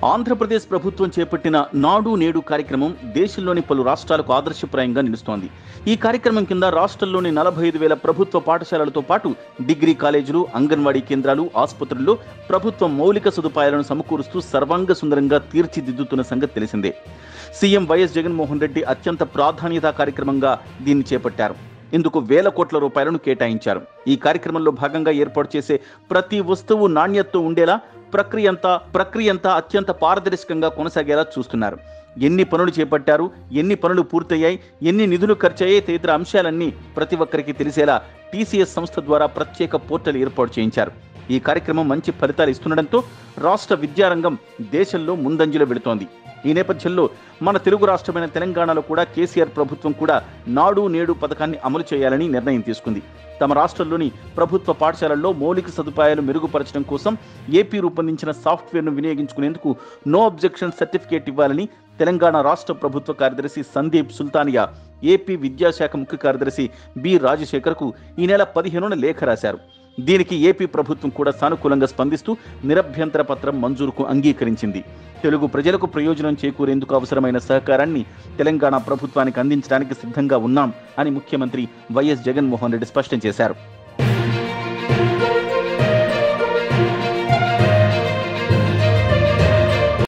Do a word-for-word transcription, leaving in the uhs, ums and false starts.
ఆంధ్రప్రదేశ్ ప్రభుత్వం చేపట్టిన నాడు నేడు కార్యక్రమం దేశంలోని పలు రాష్ట్రాలకు ఆదర్శప్రాయంగా నిలుస్తోంది. ఈ కార్యక్రమం కింద రాష్ట్రంలోని నలభై ఐదు వేల ప్రభుత్వ పాఠశాలలతో పాటు డిగ్రీ కాలేజీలు, అంగన్వాడీ కేంద్రాలు, ఆసుపత్రుల్లో ప్రభుత్వం మౌలిక సదుపాయాలను సమకూరుస్తూ సర్వాంగ సుందరంగా తీర్చిదిద్దుతున్న సంగతి తెలిసిందే. సీఎం వైఎస్ జగన్మోహన్ రెడ్డి అత్యంత ప్రాధాన్యతా కార్యక్రమంగా దీన్ని చేపట్టారు. ఇందుకు వేల కోట్ల రూపాయలను కేటాయించారు. ఈ కార్యక్రమంలో భాగంగా ఏర్పాటు చేసే ప్రతి వస్తువు నాణ్యతతో ఉండేలా ప్రక్రియ అంతా ప్రక్రియ అంతా అత్యంత పారదర్శకంగా కొనసాగేలా చూస్తున్నారు. ఎన్ని పనులు చేపట్టారు, ఎన్ని పనులు పూర్తయ్యాయి, ఎన్ని నిధులు ఖర్చయ్యాయి తదితర అంశాలన్నీ ప్రతి ఒక్కరికి తెలిసేలా టీసీఎస్ సంస్థ ద్వారా ప్రత్యేక పోర్టల్ ఏర్పాటు చేయించారు. ఈ కార్యక్రమం మంచి ఫలితాలు ఇస్తుండటంతో రాష్ట్ర విద్యారంగం దేశంలో ముందంజలో వెళుతోంది. ఈ నేపథ్యంలో మన తెలుగు రాష్ట్రమైన తెలంగాణలో కూడా కేసీఆర్ ప్రభుత్వం కూడా నాడు నేడు పథకాన్ని అమలు చేయాలని నిర్ణయం తీసుకుంది. తమ రాష్ట్రంలోని ప్రభుత్వ పాఠశాలల్లో మౌలిక సదుపాయాలు మెరుగుపరచడం కోసం ఏపీ రూపొందించిన సాఫ్ట్వేర్ను వినియోగించుకునేందుకు నో అబ్జెక్షన్ సర్టిఫికేట్ ఇవ్వాలని తెలంగాణ రాష్ట్ర ప్రభుత్వ కార్యదర్శి సందీప్ సుల్తానియా ఏపీ విద్యాశాఖ ముఖ్య కార్యదర్శి బి రాజశేఖర్కు ఈ నెల పదిహేనున లేఖ రాశారు. దీనికి ఏపీ ప్రభుత్వం కూడా సానుకూలంగా స్పందిస్తూ నిరభ్యంతర పత్రం మంజూరుకు అంగీకరించింది. తెలుగు ప్రజలకు ప్రయోజనం చేకూరేందుకు అవసరమైన సహకారాన్ని తెలంగాణ ప్రభుత్వానికి అందించడానికి సిద్ధంగా ఉన్నాం అని ముఖ్యమంత్రి వైఎస్ జగన్మోహన్ రెడ్డి స్పష్టం చేశారు.